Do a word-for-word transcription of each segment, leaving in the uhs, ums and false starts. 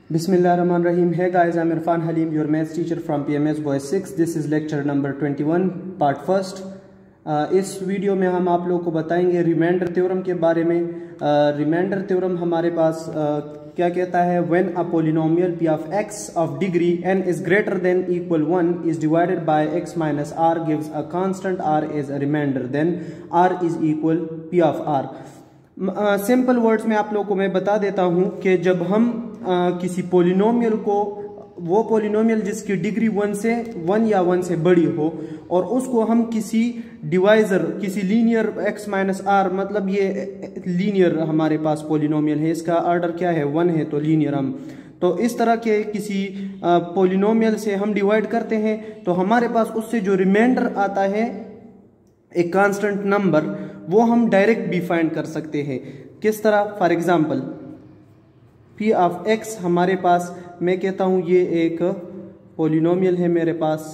Bismillahirrahmanirrahim. Hey guys, I'm Irfan Halim, your maths teacher from P M S Boys six. This is lecture number twenty-one, part first. uh, इस video में हम आप लोगों को बताएंगे remainder theorem के बारे में. रिमाइंडर uh, थ्योरम हमारे पास uh, क्या कहता है? When a polynomial p of x of degree n is greater than equal one is divided by x minus r gives a constant r as a remainder, then r is equal p of r. Simple uh, words में आप लोगों को मैं बता देता हूं कि जब हम uh, किसी पोलिनोमियल को, वो पोलिनोमियल जिसकी डिग्री वन से वन या वन से बड़ी हो, और उसको हम किसी डिवाइजर, किसी लीनियर x माइनस आर, मतलब ये लीनियर हमारे पास पोलिनोमियल है, इसका ऑर्डर क्या है? वन है, तो लीनियर हम, तो इस तरह के किसी पोलिनोमियल से हम डिवाइड करते हैं, तो हमारे पास उससे जो रिमाइंडर आता है एक कांस्टेंट नंबर, वो हम डायरेक्ट भी फाइंड कर सकते हैं. किस तरह? For example p of x हमारे पास, मैं कहता हूं ये एक पोलिनोमियल है मेरे पास,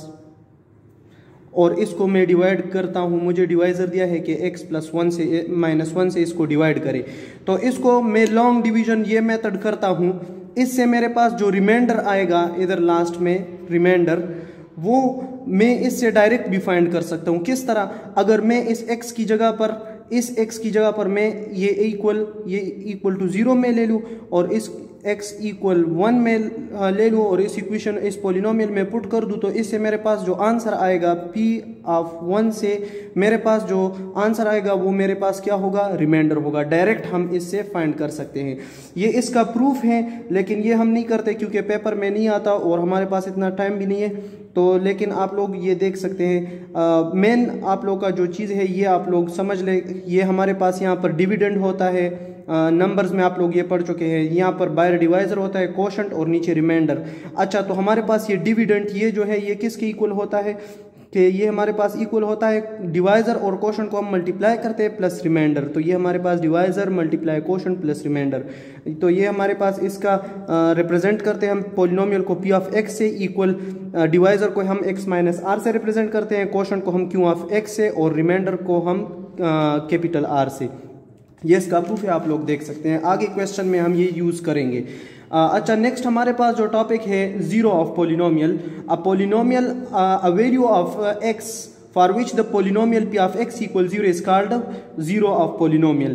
और इसको मैं डिवाइड करता हूं. मुझे डिवाइजर दिया है कि x प्लस वन से माइनस वन से इसको डिवाइड करे, तो इसको मैं लॉन्ग डिवीजन ये मेथड करता हूं. इससे मेरे पास जो रिमाइंडर आएगा इधर लास्ट में रिमाइंडर, वो मैं इससे डायरेक्ट भी फाइंड कर सकता हूं. किस तरह? अगर मैं इस x की जगह पर, इस x की जगह पर मैं ये इक्वल ये इक्वल टू जीरो में ले लूं, और इस x इक्वल वन में ले लूं, और इस इक्वेशन, इस पोलिनोमियल में पुट कर दूं, तो इससे मेरे पास जो आंसर आएगा p ऑफ वन से मेरे पास जो आंसर आएगा वो मेरे पास क्या होगा? रिमाइंडर होगा. डायरेक्ट हम इससे फाइंड कर सकते हैं. ये इसका प्रूफ है, लेकिन ये हम नहीं करते क्योंकि पेपर में नहीं आता और हमारे पास इतना टाइम भी नहीं है. तो लेकिन आप लोग ये देख सकते हैं. मेन आप लोग का जो चीज़ है ये आप लोग समझ ले. ये हमारे पास यहाँ पर डिविडेंड होता है, नंबर्स uh, में आप लोग ये पढ़ चुके हैं. यहाँ पर बायर डिवाइजर होता है, कोशंट, और नीचे रिमाइंडर. अच्छा, तो हमारे पास ये डिविडेंड, ये जो है ये किसके इक्वल होता है? कि ये हमारे पास इक्वल होता है डिवाइजर और कोशंट को हम मल्टीप्लाई करते हैं प्लस रिमाइंडर. तो ये हमारे पास divisor multiply quotient plus remainder. तो ये हमारे पास इसका रिप्रेजेंट uh, करते हैं हम पोलिनोमियल को p ऑफ x से इक्वल, डिवाइजर को हम x माइनस आर से रिप्रेजेंट करते हैं, कोशंट को हम q ऑफ x से, और रिमाइंडर को हम कैपिटल uh, r से. ये इसका प्रूफ है, आप लोग देख सकते हैं. आगे क्वेश्चन में हम ये यूज करेंगे. uh, अच्छा, नेक्स्ट हमारे पास जो टॉपिक है zero of polynomial. A polynomial, a value of x for which the polynomial p of x equal zero is called zero of polynomial.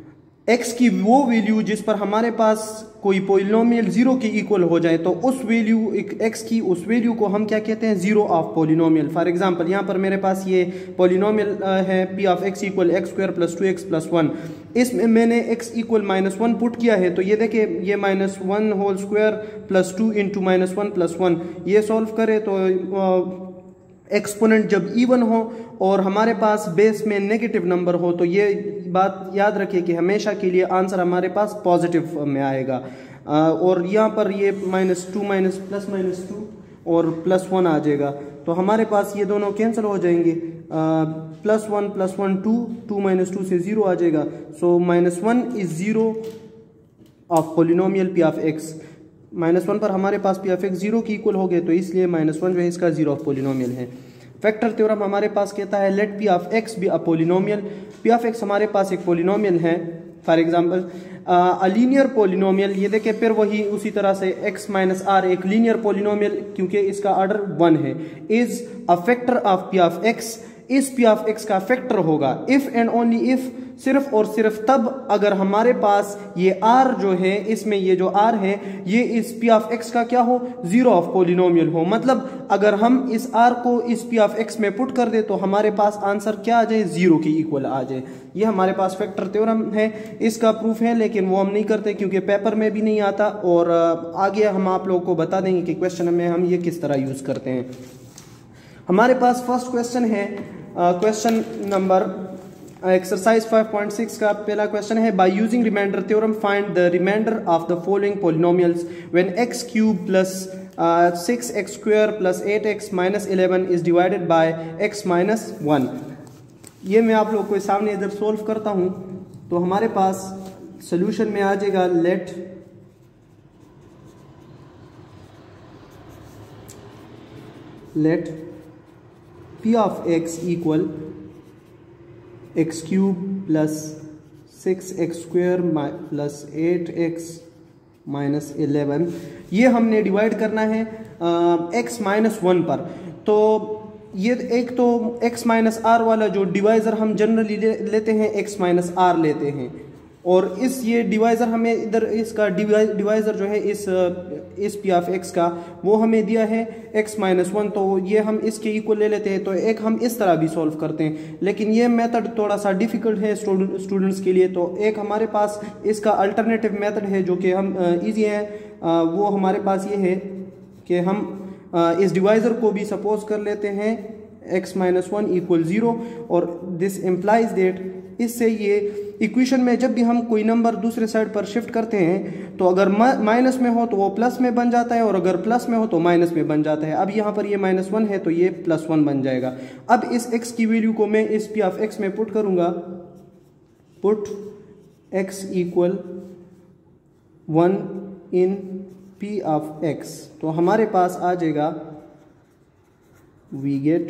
x की वो वैल्यू जिस पर हमारे पास कोई पोलिनोमियल जीरो के इक्वल हो जाए, तो उस वैल्यू, x की उस वैल्यू को हम क्या कहते हैं? Zero of polynomial. For example यहाँ पर मेरे पास ये पोलिनोमियल है p of x equal x square plus two x plus one. इसमें मैंने x equal minus one put किया है, तो ये देखिए ये minus one whole square plus two into minus one plus one. ये सॉल्व करे तो एक्सपोनेंट जब इवन हो और हमारे पास बेस में नेगेटिव नंबर हो, तो ये बात याद रखिए कि हमेशा के लिए आंसर हमारे पास पॉजिटिव में आएगा. और यहाँ पर ये minus two minus plus minus two और प्लस वन आ जाएगा, तो हमारे पास ये दोनों कैंसिल हो जाएंगे. Plus one plus one two, two minus two से जीरो आ जाएगा. So minus one is zero of polynomial p of x. Minus one पर हमारे पास p ऑफ x जीरो की इक्वल हो गए, तो इसलिए माइनस वन जो है इसका जीरो ऑफ पोलिनोमियल है. फैक्टर थ्योरम हमारे पास कहता है let p of x be a polynomial. p of x हमारे पास एक पोलिनोमियल है. For example a linear polynomial. ये देखिए फिर वही उसी तरह से x माइनस आर एक लीनियर पोलिनोमियल, क्योंकि इसका ऑर्डर वन है, is a factor of p of x. इस p ऑफ x का फैक्टर होगा इफ एंड ओनली इफ, सिर्फ और सिर्फ तब अगर हमारे पास ये r जो है, इसमें ये जो r है, ये इस p ऑफ x का क्या हो? जीरो ऑफ पोलिनोमियल हो. मतलब अगर हम इस r को इस p ऑफ x में पुट कर दे, तो हमारे पास आंसर क्या आ जाए? जीरो की इक्वल आ जाए. ये हमारे पास फैक्टर थ्योरम है, इसका प्रूफ है, लेकिन वो हम नहीं करते क्योंकि पेपर में भी नहीं आता. और आगे हम आप लोगों को बता देंगे कि क्वेश्चन में हम ये किस तरह यूज करते हैं. हमारे पास फर्स्ट क्वेश्चन है, question number exercise five point six का पहला क्वेश्चन है. By using remainder theorem find the remainder of the following polynomials when x cube plus six x square plus eight x minus eleven is divided by x minus one. ये मैं आप लोगों को सामने इधर सोल्व करता हूं, तो हमारे पास सोल्यूशन में आ जाएगा let let p of x equal x cube plus six x square plus eight x minus eleven, ये हमने डिवाइड करना है एक्स माइनस वन पर। तो ये एक तो x माइनस आर वाला जो डिवाइज़र हम जनरली ले, लेते हैं x माइनस आर लेते हैं, और इस ये डिवाइज़र हमें इधर इसका डिवाइज़र जो है इस इस पी ऑफ x का वो हमें दिया है x माइनस वन, तो ये हम इसके इक्वल ले लेते हैं। तो एक हम इस तरह भी सॉल्व करते हैं, लेकिन ये मेथड थोड़ा सा डिफ़िकल्ट है स्टूडेंट्स के लिए। तो एक हमारे पास इसका अल्टरनेटिव मेथड है जो कि हम ईजी है, वो हमारे पास ये है कि हम इस डिवाइज़र को भी सपोज कर लेते हैं x minus one equal zero, और दिस इम्प्लाइज दैट इससे ये इक्वेशन में जब भी हम कोई नंबर दूसरे साइड पर शिफ्ट करते हैं तो अगर माइनस में हो तो वो प्लस में बन जाता है, और अगर प्लस में हो तो माइनस में बन जाता है। अब यहाँ पर ये माइनस वन है तो ये प्लस वन बन जाएगा। अब इस x की वैल्यू को मैं इस पी ऑफ x में पुट करूँगा, put x equal one in p of x, तो हमारे पास आ जाएगा we get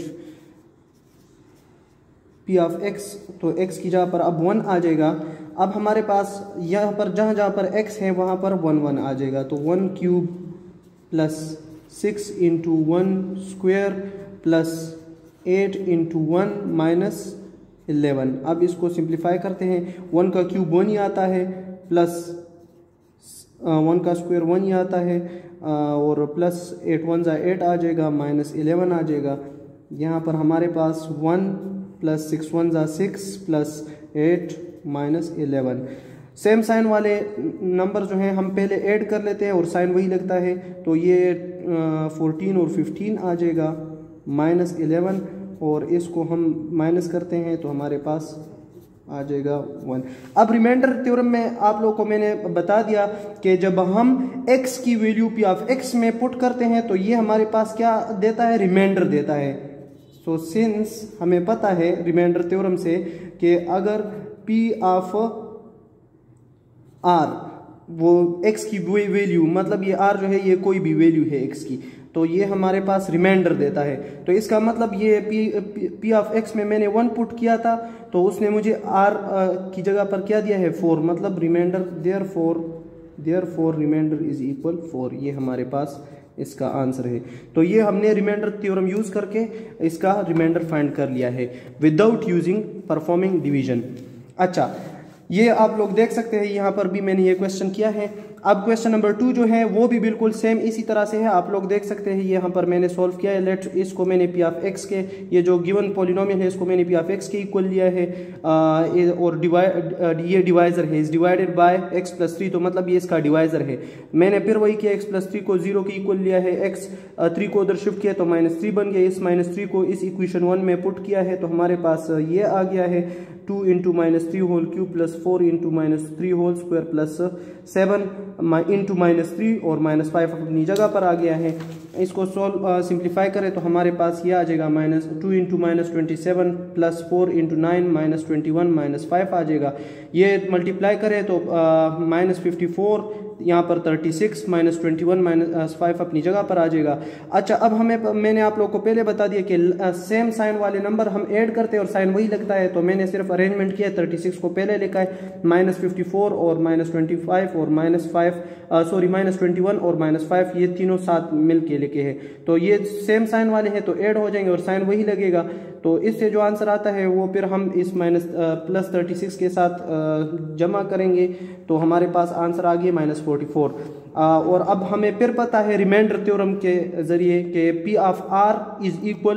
p of x, तो x की जगह पर अब वन आ जाएगा। अब हमारे पास यहाँ पर जहाँ जहाँ पर x है वहाँ पर वन वन आ जाएगा, तो one cube plus six into one square plus eight into one minus eleven. अब इसको सिंप्लीफाई करते हैं, वन का क्यूब वन ही आता है, प्लस वन का स्क्वायर वन ही आता है, और प्लस एट वन ज़ा एट आ जाएगा, माइनस इलेवन आ जाएगा। यहाँ पर हमारे पास वन प्लस सिक्स वन ज़ा six plus eight minus eleven. Same sign वाले नंबर जो हैं हम पहले ऐड कर लेते हैं और साइन वही लगता है, तो ये फोरटीन और फिफ्टीन आ जाएगा माइनस इलेवन, और इसको हम माइनस करते हैं तो हमारे पास आ जाएगा वन। अब रिमाइंडर थ्योरम में आप लोगों को मैंने बता दिया कि जब हम x की वैल्यू p ऑफ x में पुट करते हैं तो ये हमारे पास क्या देता है, रिमाइंडर देता है। सो so, सिंस हमें पता है रिमाइंडर थ्योरम से कि अगर p ऑफ r वो x की वैल्यू, मतलब ये r जो है ये कोई भी वैल्यू है x की, तो ये हमारे पास रिमाइंडर देता है। तो इसका मतलब ये p p ऑफ x में मैंने वन पुट किया था तो उसने मुझे r की जगह पर क्या दिया है, फोर, मतलब remainder there four there four remainder is equal four. ये हमारे पास इसका आंसर है। तो ये हमने रिमाइंडर थ्योरम यूज करके इसका रिमाइंडर फाइंड कर लिया है विदाउट यूजिंग परफॉर्मिंग डिवीजन। अच्छा, ये आप लोग देख सकते हैं यहाँ पर भी मैंने ये क्वेश्चन किया है। अब क्वेश्चन नंबर टू जो है वो भी बिल्कुल सेम इसी तरह से है, आप लोग देख सकते हैं यहाँ पर मैंने सॉल्व किया है। लेट इसको मैंने पी ऑफ एक्स के, ये जो गिवन पॉलिनोमियल है इसको मैंने पी ऑफ एक्स के इक्वल लिया है, आ, और डिवाइड ये डिवाइजर है, is divided by x plus three, तो मतलब ये इसका डिवाइजर है। मैंने फिर वही किया, एक्स प्लस थ्री को जीरो के इक्वल लिया है, एक्स थ्री को उधर शिफ्ट किया तो माइनस थ्री बन गया, इस माइनस थ्री को इस इक्वेशन वन में पुट किया है तो हमारे पास ये आ गया है two into minus three whole cube plus four into minus three whole square plus seven into minus three, और माइनस फाइव अपनी जगह पर आ गया है। इसको सॉल्व सिंप्लीफाई करें तो हमारे पास ये आ जाएगा minus two into minus twenty seven plus four into nine minus twenty one minus five आ जाएगा। ये मल्टीप्लाई करें तो माइनस फिफ्टी फोर, यहाँ पर thirty six minus twenty one minus five अपनी जगह पर आ जाएगा। अच्छा, अब हमें मैंने आप लोगों को पहले बता दिया कि सेम साइन वाले नंबर हम ऐड करते हैं और साइन वही लगता है, तो मैंने सिर्फ अरेंजमेंट किया है, थर्टी सिक्स को पहले लिखा है, माइनस फिफ्टी फोर और माइनस ट्वेंटी फाइव और minus five sorry minus twenty one और माइनस फाइव, ये तीनों साथ मिल के लिखे हैं। तो ये सेम साइन वाले हैं तो ऐड हो जाएंगे और साइन वही लगेगा, तो इससे जो आंसर आता है वो फिर हम इस माइनस प्लस थर्टी सिक्स के साथ आ, जमा करेंगे तो हमारे पास आंसर आ गया माइनस फोर्टी फोर। और अब हमें फिर पता है रिमाइंडर थ्योरम के जरिए कि p of r is equal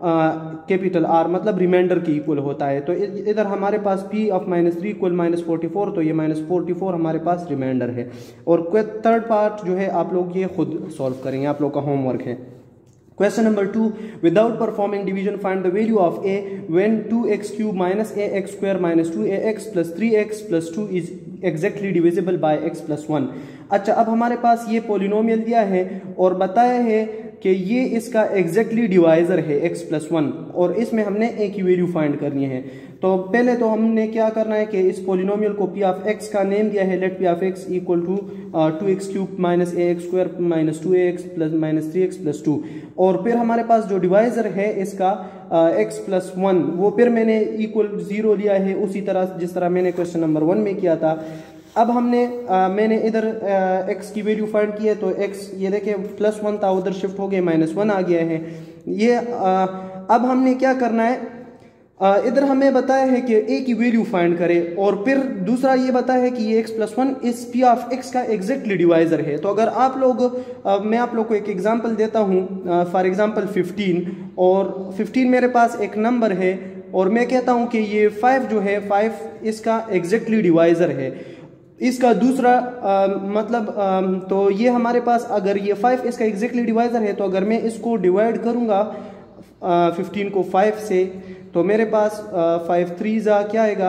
capital r, मतलब रिमाइंडर के इक्वल होता है। तो इधर हमारे पास p of minus three equal minus forty four, तो ये माइनस फोर्टी फोर हमारे पास रिमाइंडर है। और थर्ड पार्ट जो है आप लोग ये खुद सॉल्व करेंगे, आप लोग का होमवर्क है। Question number two, without performing division find the value of a when two x cube minus ax square minus two a x plus three x plus two is exactly divisible by x plus one। अच्छा, अब हमारे पास ये polynomial दिया है और बताया है कि ये इसका एग्जैक्टली डिवाइजर है x प्लस वन, और इसमें हमने a की वैल्यू फाइंड करनी है। तो पहले तो हमने क्या करना है कि इस पोलिनोमियल को p ऑफ x का नेम दिया है, let p of x equal to two x cube minus a x square minus two a x plus minus three x plus two, और फिर हमारे पास जो डिवाइजर है इसका x प्लस वन वो फिर मैंने इक्वल जीरो लिया है, उसी तरह जिस तरह मैंने क्वेश्चन नंबर वन में किया था। अब हमने आ, मैंने इधर एक्स की वैल्यू फाइंड की है, तो एक्स ये देखें प्लस वन था, उधर शिफ्ट हो गया माइनस वन आ गया है। ये आ, अब हमने क्या करना है, इधर हमें बताया है कि ए की वैल्यू फाइंड करें, और फिर दूसरा ये बताया है कि ये एक्स प्लस वन इस पी ऑफ एक्स का एग्जैक्टली डिवाइजर है। तो अगर आप लोग आ, मैं आप लोग को एक एग्जांपल देता हूँ, फॉर एग्जांपल फिफ्टीन, और फिफ्टीन मेरे पास एक नंबर है और मैं कहता हूँ कि ये फाइव जो है फाइव इसका एग्जैक्टली डिवाइजर है। इसका दूसरा आ, मतलब आ, तो ये हमारे पास अगर ये फाइव इसका एग्जैक्टली डिवाइजर है, तो अगर मैं इसको डिवाइड करूँगा फिफ्टीन को फाइव से, तो मेरे पास फाइव थ्री जा क्या आएगा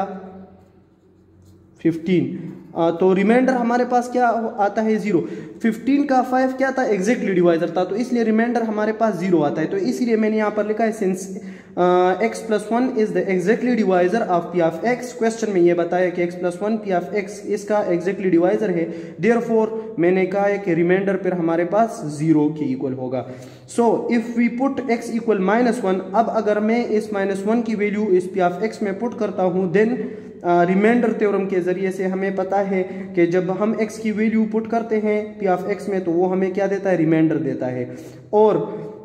फिफ्टीन, तो रिमाइंडर हमारे पास क्या आता है जीरो। फिफ्टीन का फाइव क्या था, एग्जैक्टली डिवाइजर था, तो इसलिए रिमाइंडर हमारे पास जीरो आता है। तो इसीलिए मैंने यहाँ पर लिखा है since x plus one is the exactly divisor of p of x. Question में ये बताया कि x plus one p of x इसका एग्जैक्टली डिवाइजर है, देयरफॉर मैंने कहा है कि रिमाइंडर फिर हमारे पास जीरो के इक्वल होगा। So if we put x equal minus one, अब अगर मैं इस माइनस वन की वैल्यू इस पी ऑफ एक्स में पुट करता हूँ, देन रिमाइंडर थ्योरम के जरिए से हमें पता है कि जब हम x की वैल्यू पुट करते हैं p ऑफ x में, तो वो हमें क्या देता है, रिमाइंडर देता है। और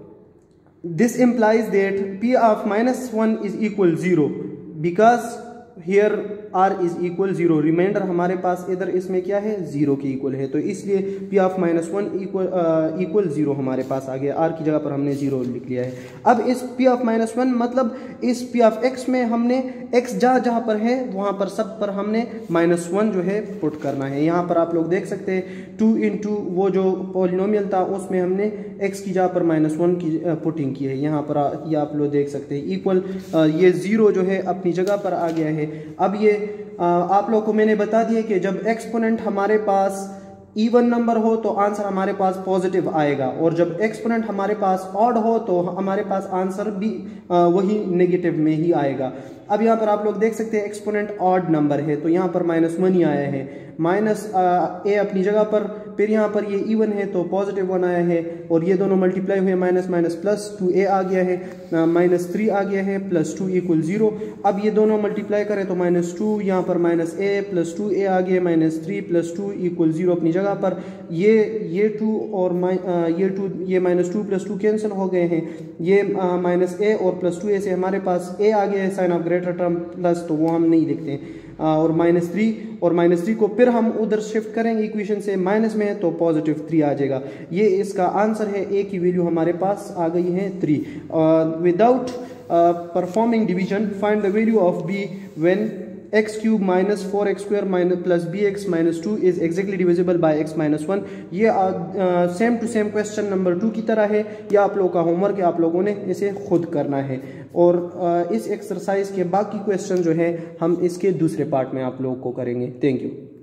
this implies that p of minus one is equal zero because here r is equal zero. Remainder हमारे पास इधर इसमें क्या है, जीरो के इक्वल है, तो इसलिए p of minus one equal equal zero हमारे पास आ गया, r की जगह पर हमने जीरो लिख लिया है। अब इस p ऑफ माइनस वन मतलब इस p ऑफ x में हमने x जहाँ जहाँ पर है वहाँ पर सब पर हमने माइनस वन जो है पुट करना है। यहाँ पर आप लोग देख सकते हैं टू इंटू वो जो पॉलिनोमियल था उसमें हमने x की जगह पर माइनस वन की पुटिंग की है। यहाँ पर ये आप लोग देख सकते हैं इक्वल, ये जीरो जो है अपनी जगह पर आ गया है। अब ये आ, आप लोग को मैंने बता दिया कि जब एक्सपोनेंट हमारे पास इवन नंबर हो तो आंसर हमारे पास पॉजिटिव आएगा, और जब एक्सपोनेंट हमारे पास ऑड हो तो हमारे पास आंसर भी आ, वही नेगेटिव में ही आएगा। अब यहाँ पर आप लोग देख सकते हैं एक्सपोनेंट ऑड नंबर है, तो यहाँ पर माइनस वन ही आया है, माइनस ए अपनी जगह पर, फिर यहाँ पर ये इवन है तो पॉजिटिव वन आया है, और ये दोनों मल्टीप्लाई हुए minus minus plus two a आ गया है, माइनस थ्री आ गया है, प्लस टू इक्वल जीरो। अब ये दोनों मल्टीप्लाई करें तो माइनस टू, यहाँ पर minus a plus two a आ गया, minus three plus two equal zero अपनी जगह पर। ये ये टू और ये टू ये minus two plus two cancel हो गए हैं, ये माइनस ए और प्लस टू ए से हमारे पास ए आ गया है sign of greater term plus, तो वो हम नहीं लिखते हैं, और माइनस थ्री और माइनस थ्री को फिर हम उधर शिफ्ट करेंगे इक्वेशन से, माइनस में है तो पॉजिटिव थ्री आ जाएगा। ये इसका आंसर है, ए की वैल्यू हमारे पास आ गई है three. Without performing division find the value of b when x cube minus four x square minus plus b x minus two is exactly divisible by x minus one. ये same to same question number two की तरह है, या आप लोगों का homework है, आप लोगों ने इसे खुद करना है। और uh, इस एक्सरसाइज के बाकी क्वेश्चन जो है हम इसके दूसरे पार्ट में आप लोगों को करेंगे। Thank you.